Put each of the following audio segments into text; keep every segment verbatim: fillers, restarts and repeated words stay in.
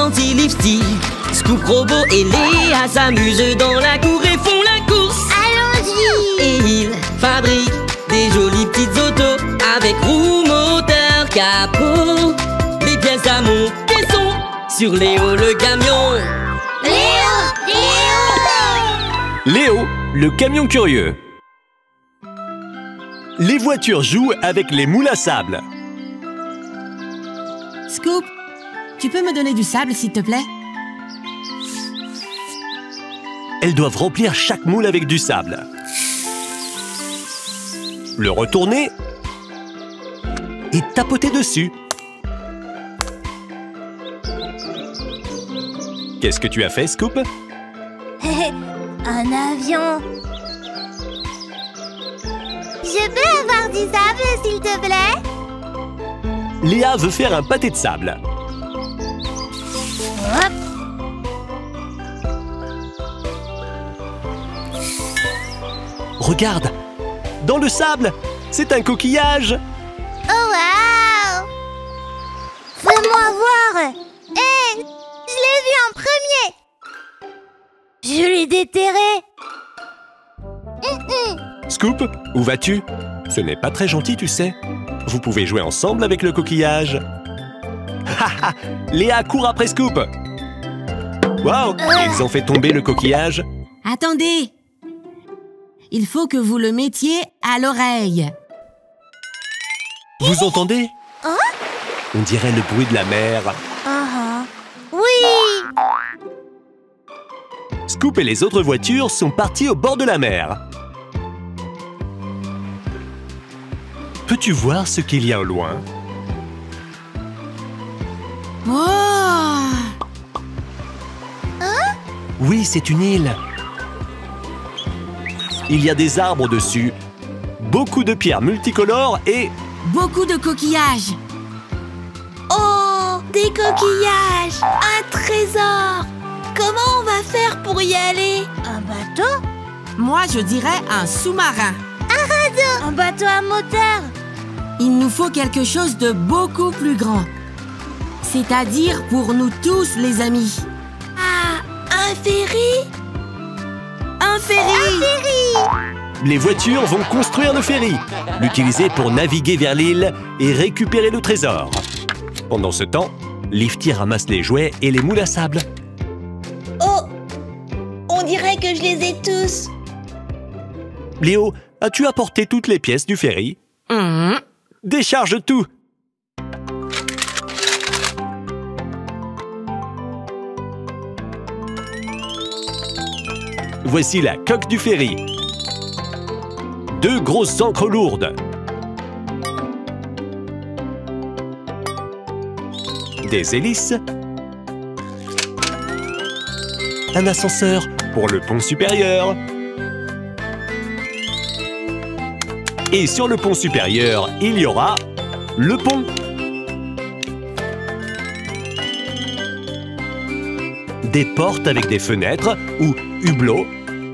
gentil Lifty. Scoop, Robot et Léa s'amusent dans la cour et font la course. Allons-y! Et ils fabriquent des jolies petites autos avec roues, moteur, capot. Les pièces à monter sont sur Léo le camion. Léo! Léo! Léo, le camion curieux. Les voitures jouent avec les moules à sable. Scoop, tu peux me donner du sable, s'il te plaît? Elles doivent remplir chaque moule avec du sable. Le retourner et tapoter dessus. Qu'est-ce que tu as fait, Scoop? Un avion. Je peux avoir du sable, s'il te plaît? Léa veut faire un pâté de sable. Hop. Regarde, dans le sable, c'est un coquillage. Oh, waouh! Fais-moi voir! Hé! Je l'ai vu en premier! Je l'ai déterré! Hum, hum. Scoop, où vas-tu? Ce n'est pas très gentil, tu sais. Vous pouvez jouer ensemble avec le coquillage. Ha ha! Léa court après Scoop. Waouh! Ils ont fait tomber le coquillage. Attendez! Il faut que vous le mettiez à l'oreille. Vous entendez? Hein? On dirait le bruit de la mer. Uh-huh. Oui! Scoop et les autres voitures sont partis au bord de la mer. Peux-tu voir ce qu'il y a au loin? Oh! Oui, c'est une île. Il y a des arbres dessus, beaucoup de pierres multicolores et... Beaucoup de coquillages. Oh! Des coquillages! Un trésor! Comment on va faire pour y aller? Un bateau? Moi, je dirais un sous-marin. Un radeau! Un bateau à moteur! Il nous faut quelque chose de beaucoup plus grand. C'est-à-dire pour nous tous, les amis. Ah! Un ferry? Un ferry! Un ferry! Les voitures vont construire le ferry, l'utiliser pour naviguer vers l'île et récupérer le trésor. Pendant ce temps, Lifty ramasse les jouets et les moules à sable. Oh! On dirait que je les ai tous. Léo, as-tu apporté toutes les pièces du ferry? Mmh. Décharge tout! Voici la coque du ferry. Deux grosses ancres lourdes. Des hélices. Un ascenseur pour le pont supérieur. Et sur le pont supérieur, il y aura le pont. Des portes avec des fenêtres ou hublots.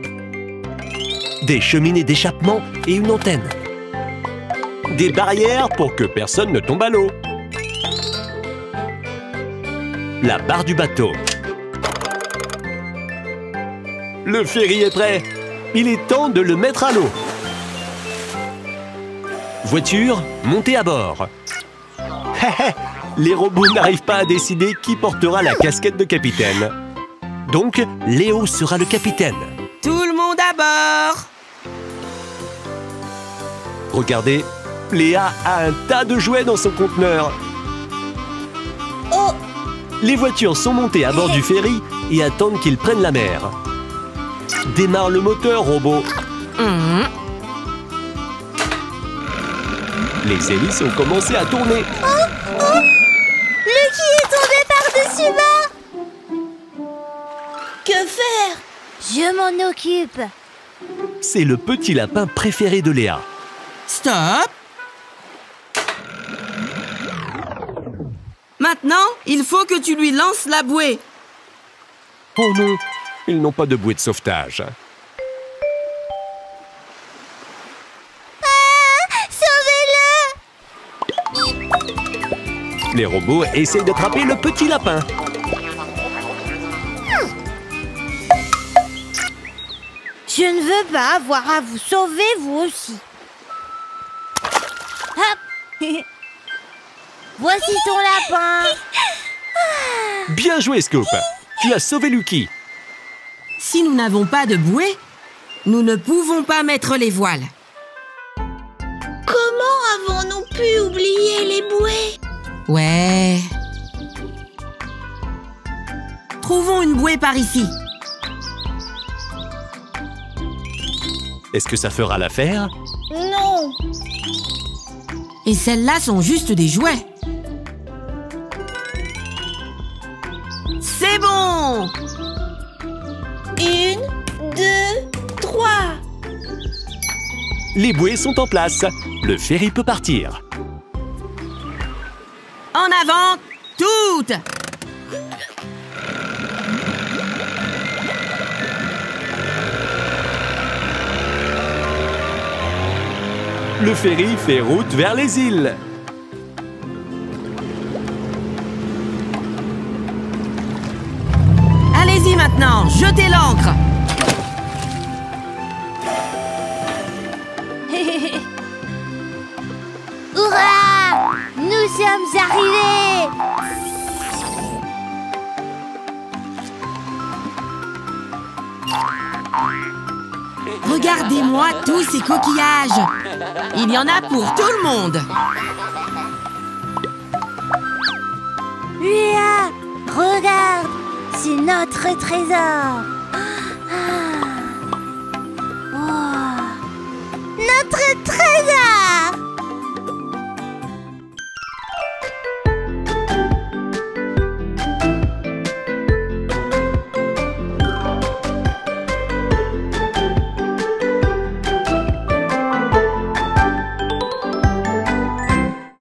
Des cheminées d'échappement et une antenne. Des barrières pour que personne ne tombe à l'eau. La barre du bateau. Le ferry est prêt. Il est temps de le mettre à l'eau. Voiture, montez à bord. Les robots n'arrivent pas à décider qui portera la casquette de capitaine. Donc, Léo sera le capitaine. Tout le monde à bord! Regardez, Léa a un tas de jouets dans son conteneur. Oh! Les voitures sont montées à bord du ferry et attendent qu'il prenne la mer. Démarre le moteur, robot. Mmh. Les hélices ont commencé à tourner. Oh! Oh! Le quai est tombé par-dessus bas! Que faire? Je m'en occupe. C'est le petit lapin préféré de Léa. Stop! Maintenant, il faut que tu lui lances la bouée. Oh non, ils n'ont pas de bouée de sauvetage. Ah! Sauvez-le! Les robots essayent d'attraper le petit lapin. Je ne veux pas avoir à vous sauver, vous aussi. Hop. Voici ton lapin. Bien joué, Scoop. Tu as sauvé Lucky. Si nous n'avons pas de bouée, nous ne pouvons pas mettre les voiles. Comment avons-nous pu oublier les bouées? Ouais. Trouvons une bouée par ici. Est-ce que ça fera l'affaire? Non. Et celles-là sont juste des jouets. C'est bon! Une, deux, trois. Les bouées sont en place. Le ferry peut partir. En avant, toutes! Le ferry fait route vers les îles. Allez-y maintenant, jetez l'ancre! Hurrah! Nous sommes arrivés! Regardez-moi tous ces coquillages! Il y en a pour tout le monde! Léa, regarde! C'est notre trésor! Ah. Oh. Notre trésor!